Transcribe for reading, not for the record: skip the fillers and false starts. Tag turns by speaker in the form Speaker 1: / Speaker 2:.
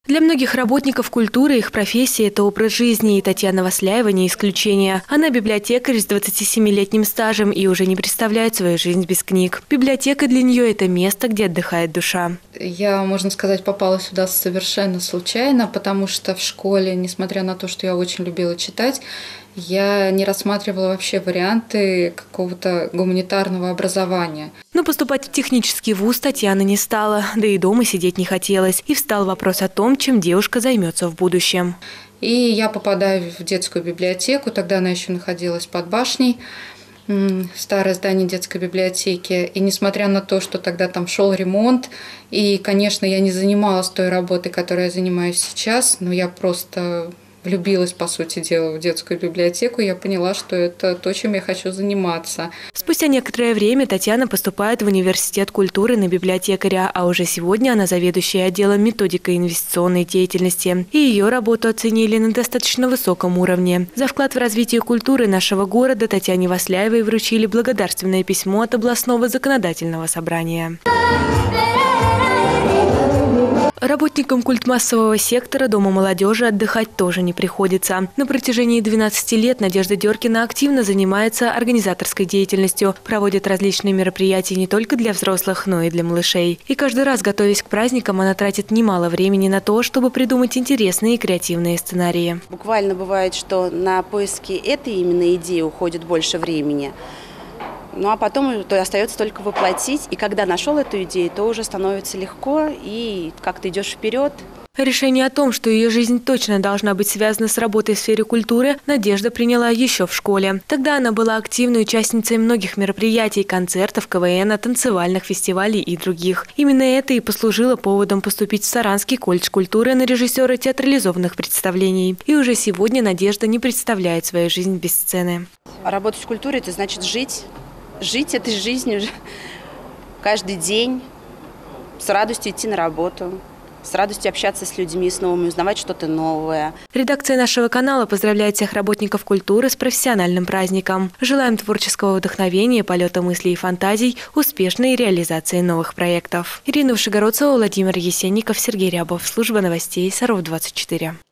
Speaker 1: Для многих работников культуры их профессия – это образ жизни, и Татьяна Васляева не исключение. Она библиотекарь с 27-летним стажем и уже не представляет свою жизнь без книг. Библиотека для нее – это место, где отдыхает душа.
Speaker 2: Я, можно сказать, попала сюда совершенно случайно, потому что в школе, несмотря на то, что я очень любила читать, я не рассматривала вообще варианты какого-то гуманитарного образования.
Speaker 1: Но поступать в технический вуз Татьяна не стала, да и дома сидеть не хотелось. И встал вопрос о том, чем девушка займется в будущем.
Speaker 2: И я попадаю в детскую библиотеку, тогда она еще находилась под башней, старое здание детской библиотеки. И несмотря на то, что тогда там шел ремонт, и, конечно, я не занималась той работой, которой я занимаюсь сейчас, но я просто влюбилась, по сути дела, в детскую библиотеку, я поняла, что это то, чем я хочу заниматься.
Speaker 1: Спустя некоторое время Татьяна поступает в университет культуры на библиотекаря, а уже сегодня она заведующая отделом методики и инвестиционной деятельности. И ее работу оценили на достаточно высоком уровне. За вклад в развитие культуры нашего города Татьяне Васляевой вручили благодарственное письмо от областного законодательного собрания. Работникам культмассового сектора Дома молодежи отдыхать тоже не приходится. На протяжении 12 лет Надежда Деркина активно занимается организаторской деятельностью, проводит различные мероприятия не только для взрослых, но и для малышей. И каждый раз, готовясь к праздникам, она тратит немало времени на то, чтобы придумать интересные и креативные сценарии.
Speaker 3: Буквально бывает, что на поиски этой именно идеи уходит больше времени. Ну а потом остается только воплотить. И когда нашел эту идею, то уже становится легко и как-то идешь вперед.
Speaker 1: Решение о том, что ее жизнь точно должна быть связана с работой в сфере культуры, Надежда приняла еще в школе. Тогда она была активной участницей многих мероприятий, концертов, КВН, танцевальных фестивалей и других. Именно это и послужило поводом поступить в Саранский колледж культуры на режиссера театрализованных представлений. И уже сегодня Надежда не представляет свою жизнь без сцены.
Speaker 3: Работать в культуре – это значит жить. Жить этой жизнью каждый день, с радостью идти на работу, с радостью общаться с людьми, с новыми, узнавать что-то новое.
Speaker 1: Редакция нашего канала поздравляет всех работников культуры с профессиональным праздником. Желаем творческого вдохновения, полета мыслей и фантазий, успешной реализации новых проектов. Ирина Ушигородцева, Владимир Есенников, Сергей Рябов. Служба новостей Саров 24.